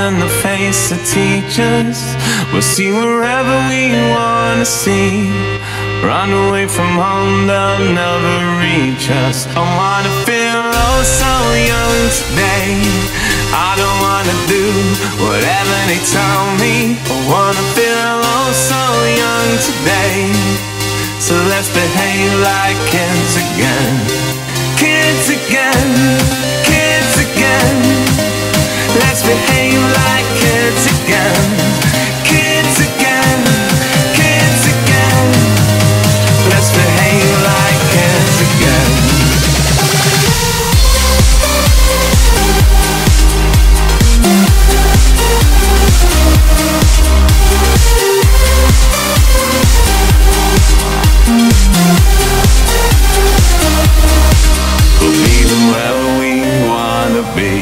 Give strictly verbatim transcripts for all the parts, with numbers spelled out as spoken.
in the face of teachers. We'll see wherever we wanna see. Run away from home, they'll never reach us. I wanna feel oh so young today. I don't wanna do whatever they tell me. I wanna feel oh so young today. So let's behave like kids again. Kids again, kids again. Let's behave like kids again. Kids again, kids again. Let's behave like kids again. We'll be whoever we wanna be.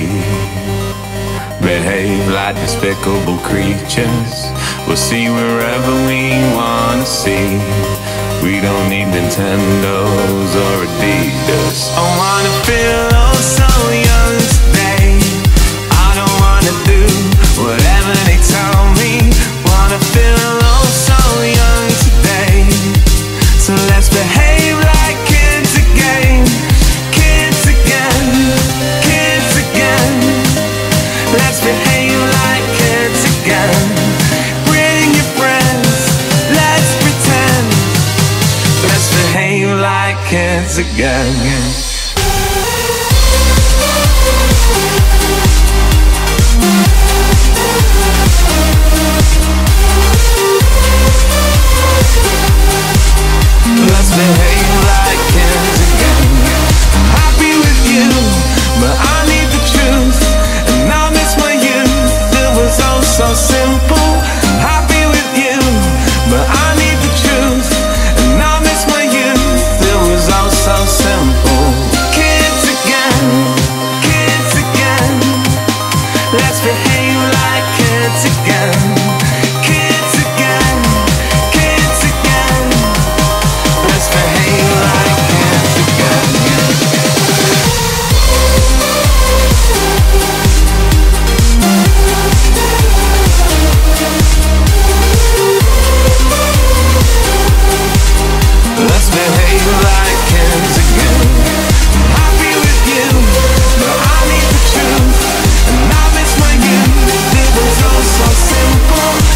Behave like despicable creatures. We'll see wherever we wanna see. We don't need Nintendos or Adidas. I wanna feel oh so young today. I don't wanna do whatever they tell me. Wanna feel oh so young today. So let's behave like kids again. Kids again, kids again. Let's behave like kids again. Bring your friends, let's pretend. Let's behave like kids again. Let's behave like kids again. I'm happy with you, but I need the truth. And I miss my youth, it was oh so simple. I'm happy with you, but I need the truth. And I miss my youth, it was oh so simple. Kids again, kids again. Let's behave like kids again. Kids again, kids again. Let's behave like kids again. Let's behave like kids again. I'm happy with you, but I need the truth. And I miss my youth, it was all so simple.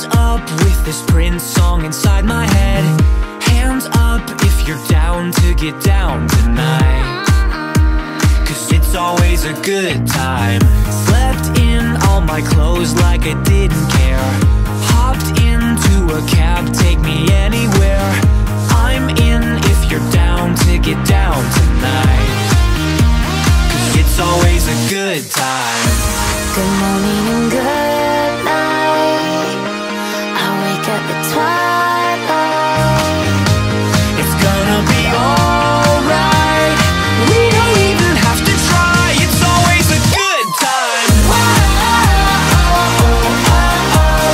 Hands up with this Prince song inside my head. Hands up if you're down to get down tonight, 'cause it's always a good time. Slept in all my clothes like I didn't care. Hopped into a cab, take me anywhere. I'm in if you're down to get down tonight, 'cause it's always a good time. Good morning and good night. I wake up at twilight. It's gonna be alright. We don't even have to try. It's always a good time. Whoa, oh, oh, oh.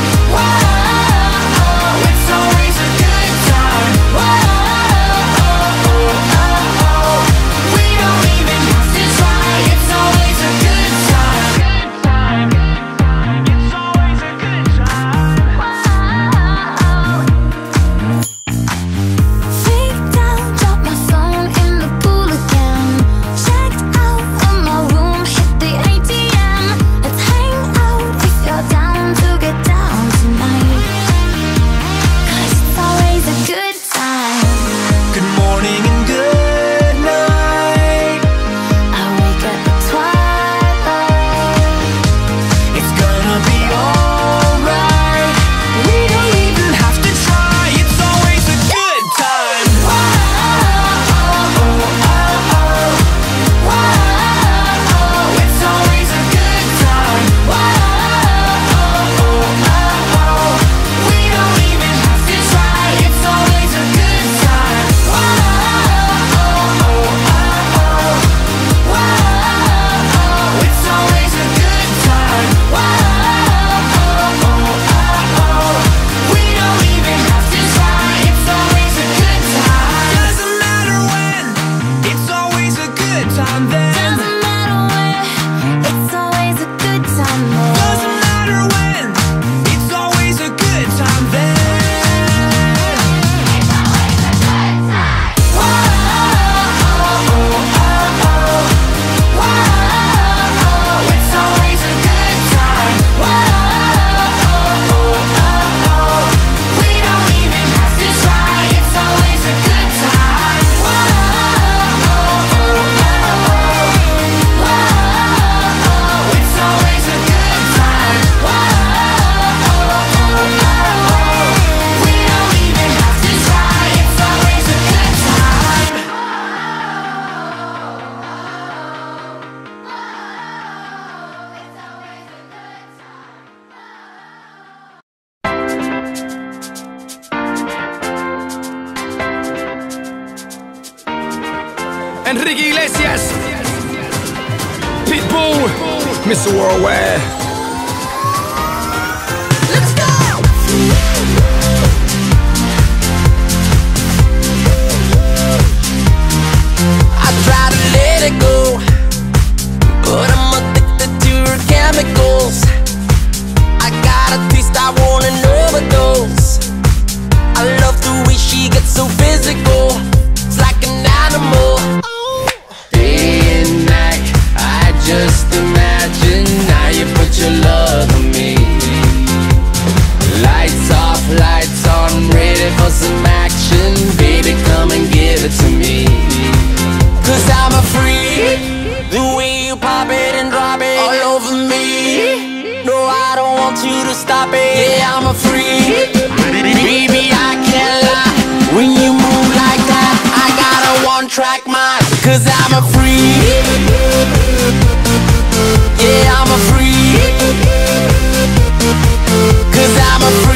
Whoa, It's always a good time. whoa, oh, oh, oh. We don't even have to try. It's always a good time. Good time. It's always a good time. Freaked out, dropped my phone in the pool again. Checked out of my room, hit the A T M. Let's hang out if you're down to get down tonight, 'cause it's always a good time. Good morning and good night. I wake up at twilight. It's gonna be alright. We don't even have to try. It's always a good time. Whoa, oh, oh, oh. Whoa, It's always a good time. whoa, oh, oh, oh. We don't even have to try. It's always a good time. It's always a good time. We don't even have to try. It's always a good time. Doesn't matter when. It's always a good time then. Doesn't matter where, it's always a good time there. Doesn't matter when. It's always a good time then. It's always a good time. Whoa, whoa, It's always a good time. We don't even have to try. It's always a good time. It's always a good time. We don't even have to try. It's always a good time. Enrique Iglesias, Pitbull, Mister Worldwide. let's go! I try to let it go, but I'm addicted to her chemicals. I got a taste, I want an overdose. I love the way she gets so physical. It's like an animal. Day and night, I just imagine how you put your love on me. Lights off, lights on, ready for some action. Baby, come and give it to me. 'Cause I'm a freak, the way you pop it and drop it all over me. No, I don't want you to stop it. Yeah, I'm a freak, baby, I can't lie. When you move like that, I got a one-track mind. 'Cause I'm a freak, yeah, I'm a freak. 'Cause I'm a freak.